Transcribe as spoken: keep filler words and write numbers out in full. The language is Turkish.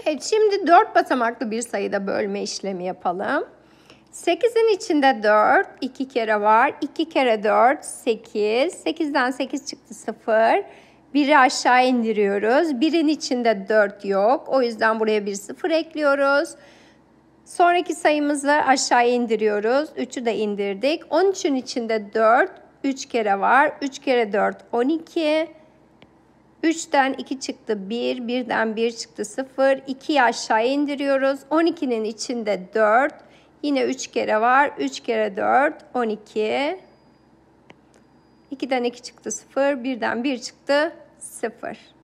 Evet, şimdi dört basamaklı bir sayıda bölme işlemi yapalım. sekizin içinde dört, iki kere var. iki kere dört, sekiz. sekizden sekiz çıktı sıfır. biri aşağı indiriyoruz. birin içinde dört yok. O yüzden buraya bir sıfır ekliyoruz. Sonraki sayımızı aşağı indiriyoruz. üçü de indirdik. on üçün içinde dört, üç kere var. üç kere dört, on iki. üçten iki çıktı bir, birden bir çıktı sıfır. ikiyi aşağı indiriyoruz. on ikinin içinde dört. Yine üç kere var. üç kere dört, on iki. ikiden iki çıktı sıfır. birden bir çıktı sıfır.